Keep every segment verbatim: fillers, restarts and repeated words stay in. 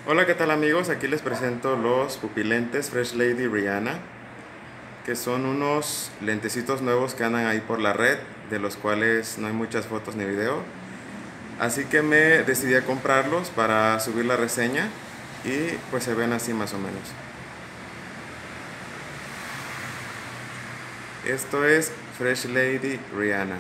Hola, ¿qué tal amigos? Aquí les presento los pupilentes Fresh Lady Rihanna, que son unos lentecitos nuevos que andan ahí por la red, de los cuales no hay muchas fotos ni video. Así que me decidí a comprarlos para subir la reseña y pues se ven así más o menos. Esto es Fresh Lady Rihanna.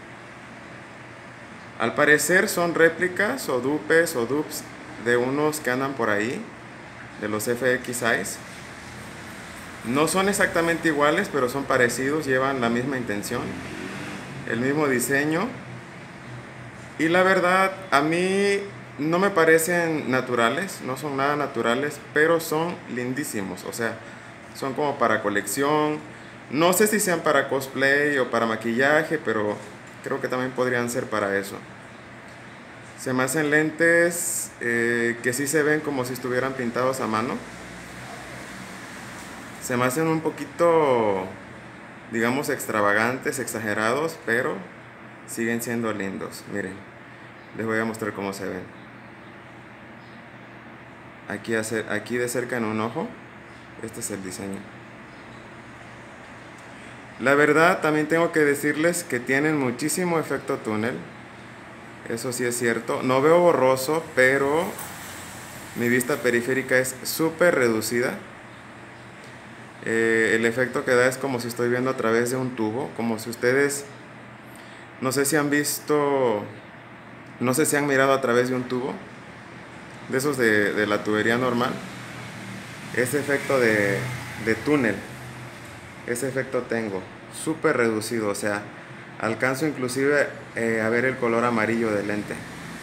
Al parecer son réplicas o dupes o dupes de unos que andan por ahí, de los F X Eyes. No son exactamente iguales, pero son parecidos, llevan la misma intención, el mismo diseño. Y la verdad, a mí no me parecen naturales, no son nada naturales, pero son lindísimos. O sea, son como para colección. No sé si sean para cosplay o para maquillaje, pero creo que también podrían ser para eso. Se me hacen lentes eh, que sí se ven como si estuvieran pintados a mano. Se me hacen un poquito, digamos, extravagantes, exagerados, pero siguen siendo lindos. Miren, les voy a mostrar cómo se ven. Aquí, hace, aquí de cerca en un ojo, este es el diseño. La verdad, también tengo que decirles que tienen muchísimo efecto túnel. Eso sí es cierto. No veo borroso, pero mi vista periférica es súper reducida. Eh, el efecto que da es como si estoy viendo a través de un tubo, como si ustedes, no sé si han visto, no sé si han mirado a través de un tubo, de esos de, de la tubería normal, ese efecto de, de túnel, ese efecto tengo, súper reducido, o sea, alcanzo inclusive eh, a ver el color amarillo del lente.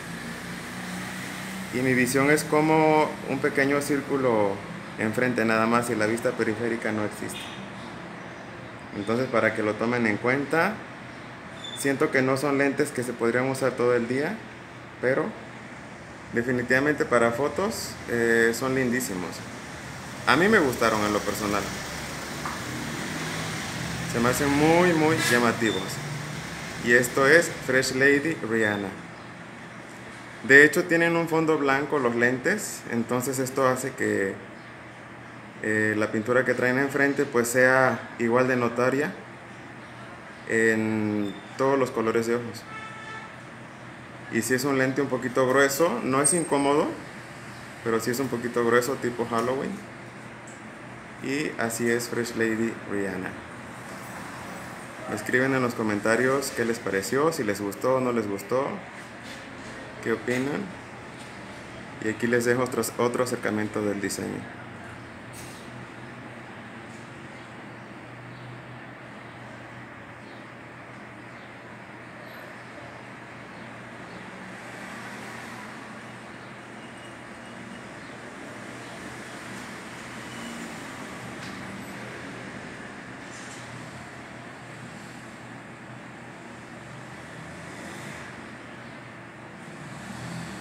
Y mi visión es como un pequeño círculo enfrente nada más y la vista periférica no existe. Entonces, para que lo tomen en cuenta, siento que no son lentes que se podrían usar todo el día, pero definitivamente para fotos eh, son lindísimos. A mí me gustaron en lo personal. Se me hacen muy muy llamativos. Y esto es Fresh Lady Rihanna. De hecho tienen un fondo blanco los lentes, entonces esto hace que eh, la pintura que traen enfrente pues sea igual de notoria en todos los colores de ojos. Y si es un lente un poquito grueso, no es incómodo, pero si es un poquito grueso tipo Halloween. Y así es Fresh Lady Rihanna. Me escriben en los comentarios qué les pareció, si les gustó o no les gustó, qué opinan. Y aquí les dejo otro, otro acercamiento del diseño.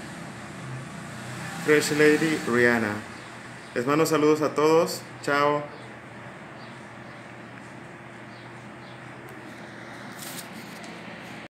Fresh Lady Rihanna. Les mando saludos a todos. Chao.